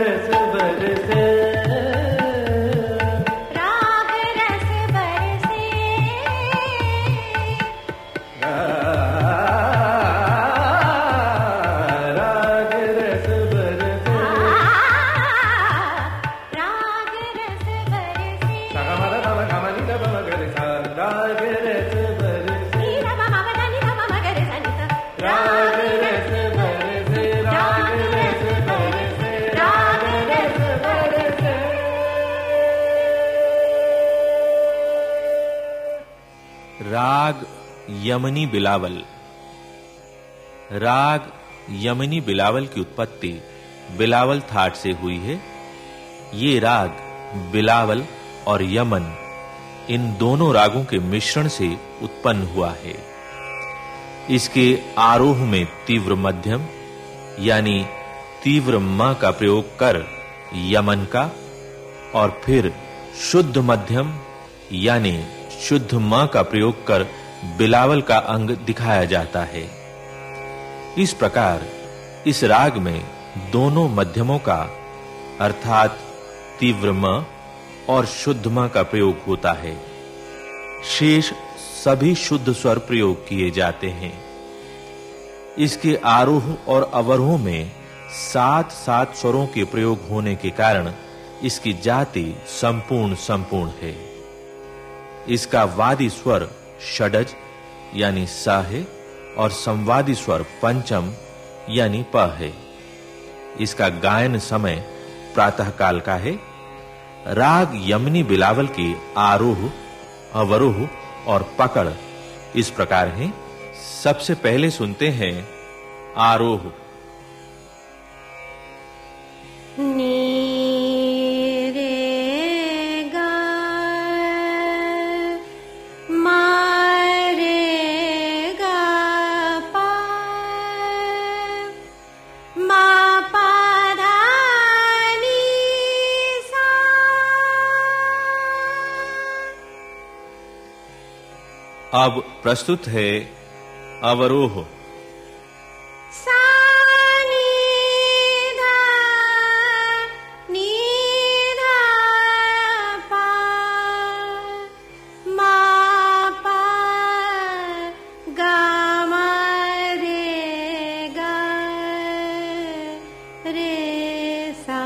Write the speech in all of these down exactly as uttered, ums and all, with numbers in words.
रस बरसे, राग रस बरसे, राग रस बरसे, राग रस बरसे, सगमद तम गमनि तम मगर सा, राग रस बरसे, नीरा मम मदनि तम मगर सनिता, राग रस बरसे, राग रस बरसे, राग रस बरसे। राग यमनी बिलावल। राग यमनी बिलावल की उत्पत्ति बिलावल थाट से हुई है। ये राग बिलावल और यमन इन दोनों रागों के मिश्रण से उत्पन्न हुआ है। इसके आरोह में तीव्र मध्यम यानी तीव्र म का प्रयोग कर यमन का, और फिर शुद्ध मध्यम यानी शुद्ध म का प्रयोग कर बिलावल का अंग दिखाया जाता है। इस प्रकार इस राग में दोनों मध्यमों का अर्थात तीव्र म और शुद्ध म का प्रयोग होता है। शेष सभी शुद्ध स्वर प्रयोग किए जाते हैं। इसके आरोह और अवरोह में सात सात स्वरों के प्रयोग होने के कारण इसकी जाति संपूर्ण संपूर्ण है। इसका वादी स्वर षडज यानी स है और संवादी स्वर पंचम यानी प है। इसका गायन समय प्रातः काल का है। राग यमनी बिलावल के आरोह, अवरोह और पकड़ इस प्रकार हैं। सबसे पहले सुनते हैं आरोह। नी रे गा मा रे गा पा मा पा धा नी सा। अब प्रस्तुत है अवरोह। सा नी धा नी धा पा मा पा गा मा रे गा रे सा।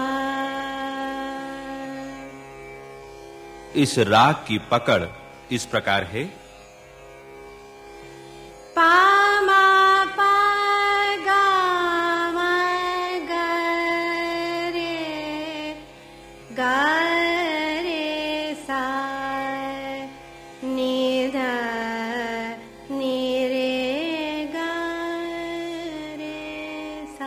इस राग की पकड़ इस प्रकार है। पा मा पा गा मा गा रे गा रे सा नी धा नी रे गा रे सा।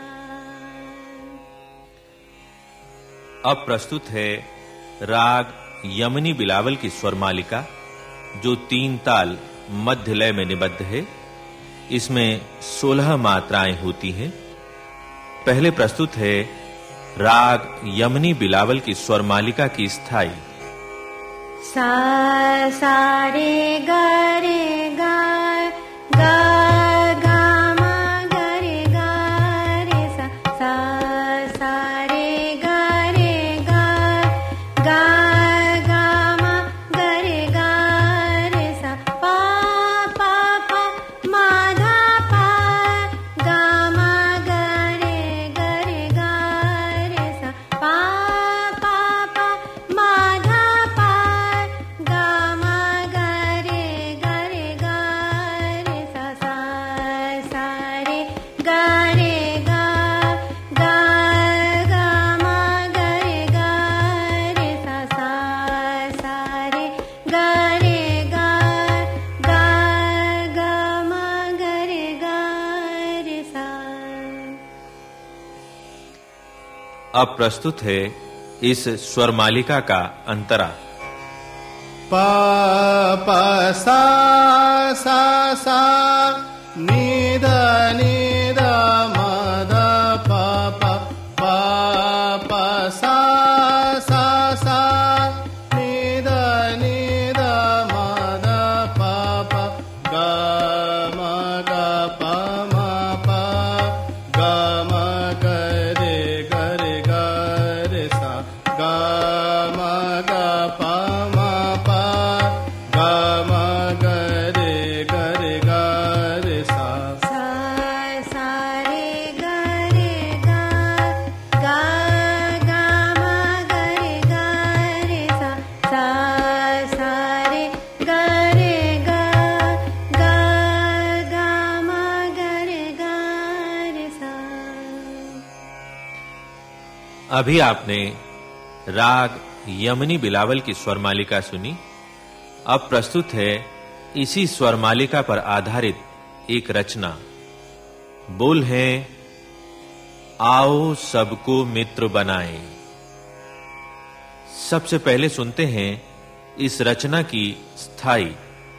अब प्रस्तुत है राग यमनी बिलावल की स्वर मालिका, जो तीन ताल मध्य लय में निबद्ध है। इसमें सोलह मात्राएं होती हैं। पहले प्रस्तुत है राग यमनी बिलावल की स्वर मालिका की स्थाई। सा सा रे गा रे गा गा गा मा गा रे गा रे सा सा सा रे गा रे गा गा गा मा गा रे गा रे सा पा पा पा मा धा पा गा मा गा रे गा रे गा रे सा पा पा पा मा धा पा गा मा गा रे गा रे गा रे सा सा सा रे गा रे गा गा गा मा गा रे गा रे सा सा सा रे गा रे गा गा गा मा गा रे गा रे सा। अब प्रस्तुत है इस स्वर मालिका का अंतरा। पा पा सा सा सा नी धा नी धा मा धा पा पा पा पा सा सा सा नी धा नी धा मा धा पा पा गा मा गा पा मा पा गा मा गा रे गा रे गा अभी आपने राग यमनी बिलावल की स्वर मालिका सुनी। अब प्रस्तुत है इसी स्वर मालिका पर आधारित एक रचना। बोल है आओ सबको मित्र बनाएं। सबसे पहले सुनते हैं इस रचना की स्थाई।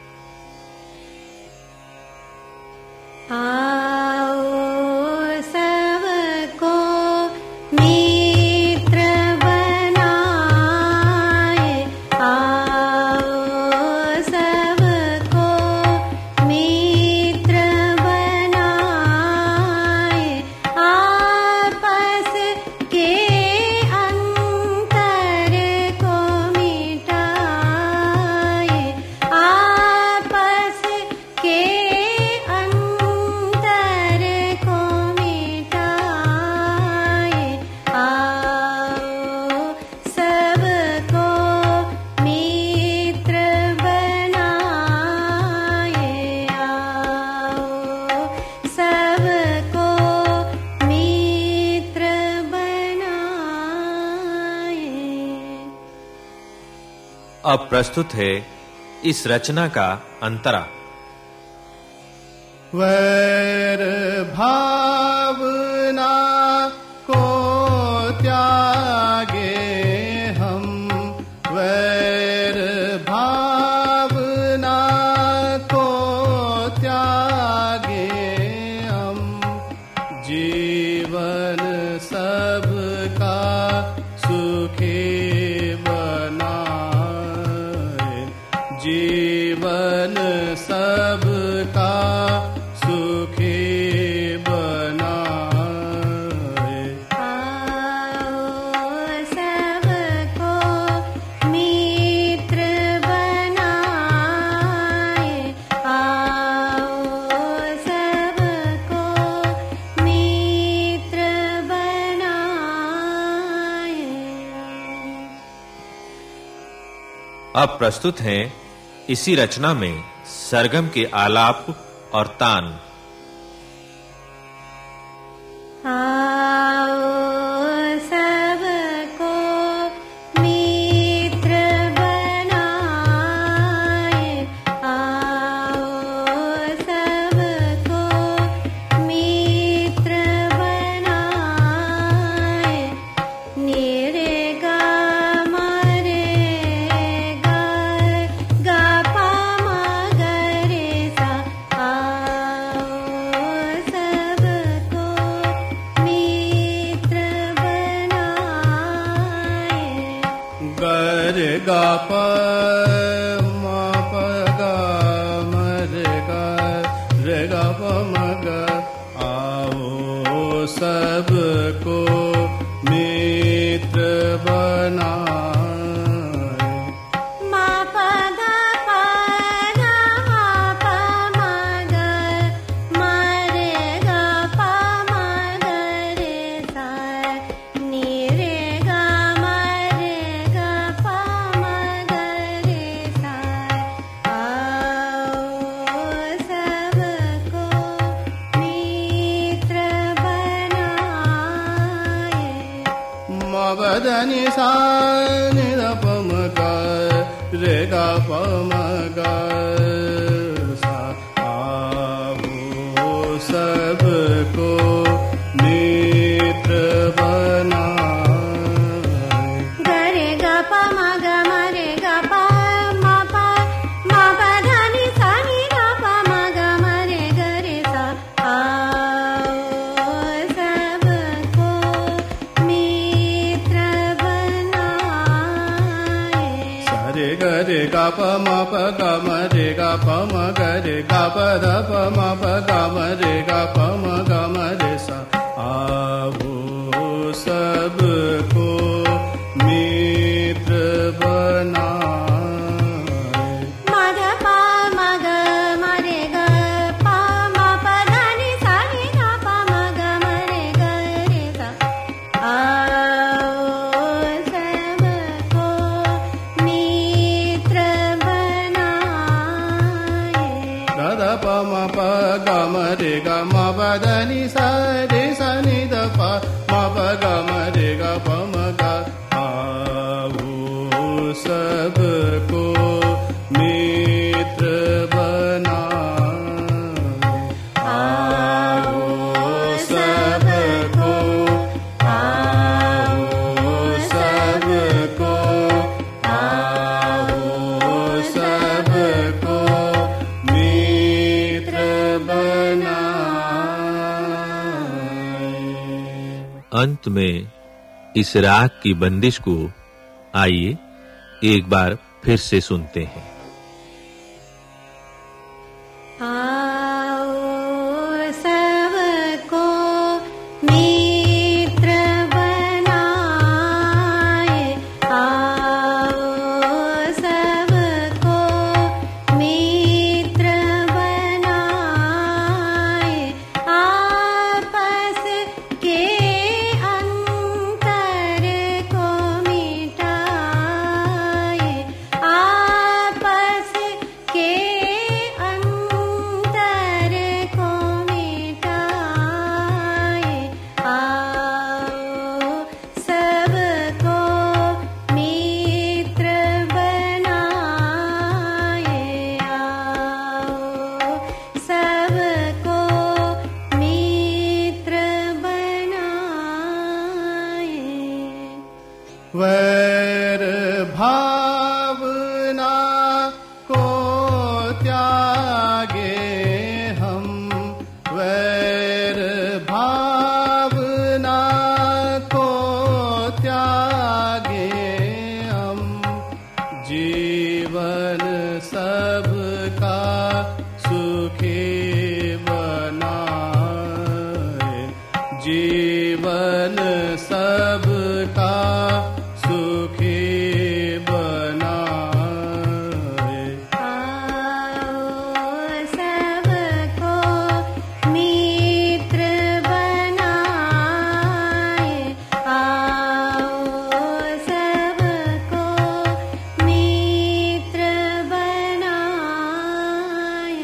अब प्रस्तुत है इस रचना का अंतरा। वैर भावना को त्यागे हम, वैर भावना को त्यागे हम, जीवन सबका सुखी जीवन सबका सुखी बनाए। आओ सबको मित्र बनाए, आओ सबको मित्र बनाए। अब प्रस्तुत हैं इसी रचना में सरगम के आलाप और तान। आओ सबको मित्र बनाए, आओ सबको मित्र बनाए। निरे गा मरे गा गा पा मा गा रे सा। आओ सबको मित्र बनाए। गर गा प म प गा म रे गा रे गा प म गा। आओ सबको मित्र बनाए। मा प गा प गा मा प मा गा मा रे गा प मा गा रे सा। नि रे गा मा रे गा प मा गा रे सा। आओ सबको मित्र बनाए। म बदनि सा नि द प म गा रे गा प म गा सा। आओ सबको मित्र बनाए। ग रे ग प म ग म रे ग प म प म प ध नि सा नि ध प म ग म रे ग रे सा। आओ सबको मित्र बनाए। सा रे ग रे गा प म प ग म रे गा प म ग रे गा प ध प म प ग म रे गा प म ग म रे सा। आओ सबको मित्र बनाए। म ग प म ग म रे ग प म प ध नि सा नि ध प म ग म रे ग रे सा। आओ सबको मित्र बनाए। द द प म प ग म रे ग म प ध नि सा रे सा नि ध प म प ग म रे ग प म म गा। आओ सबको मित्र बनाए, आओ सबको, आओ सबको, आओ सबको मित्र बनाए। अंत में इस राग की बंदिश को आइए एक बार फिर से सुनते हैं। आओ सबको मित्र बनाए, आओ सबको मित्र बनाए, आपस के अंतर को मिटाए, आपस के अंतर को मिटाए, आओ सबको मित्र बनाए, आओ सबको मित्र बनाए। वैर भावना को त्यागे हम, वैर भावना को त्यागे हम, जीवन सबका सुखी बनाए, जीवन सबका सुखी बनाए। आओ सबको मित्र बनाए, आओ सबको मित्र बनाए।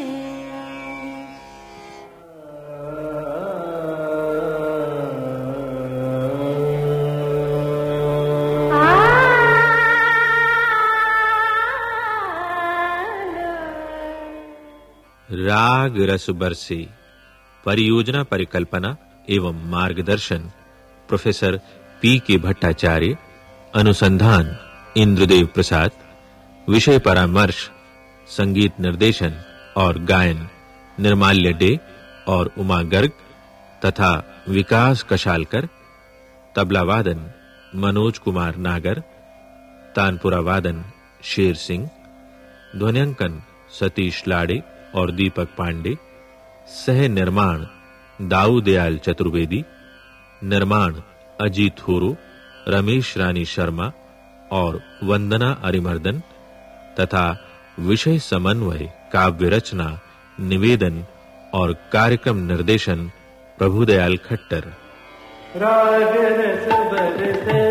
राग रस बरसे परियोजना परिकल्पना एवं मार्गदर्शन प्रोफेसर पी के भट्टाचार्य, अनुसंधान इंद्रदेव प्रसाद, विषय परामर्श संगीत निर्देशन और गायन निर्माल्य डे और उमा गर्ग तथा विकास कशालकर, तबला वादन मनोज कुमार नागर, तानपुरा वादन शेर सिंह, ध्वन्यांकन सतीश लाड़े और दीपक पांडे, सह निर्माण दाऊ दयाल चतुर्वेदी, निर्माण अजीत होरो, रमेश रानी शर्मा और वंदना अरिमर्दन तथा विषय समन्वय, काव्य रचना, निवेदन और कार्यक्रम निर्देशन प्रभुदयाल खट्टर। राग रस बरसे,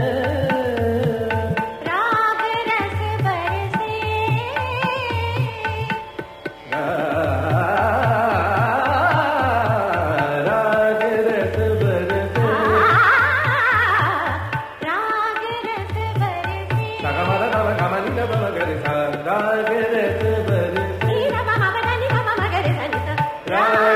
राग रस बरसे, राग रस बरसे, राग रस बरसे। सगमल नव गमन नव मगर सा, राग रस बरसे, नी रा मा मा गा नी मा मा गा रे सा नी सा। राग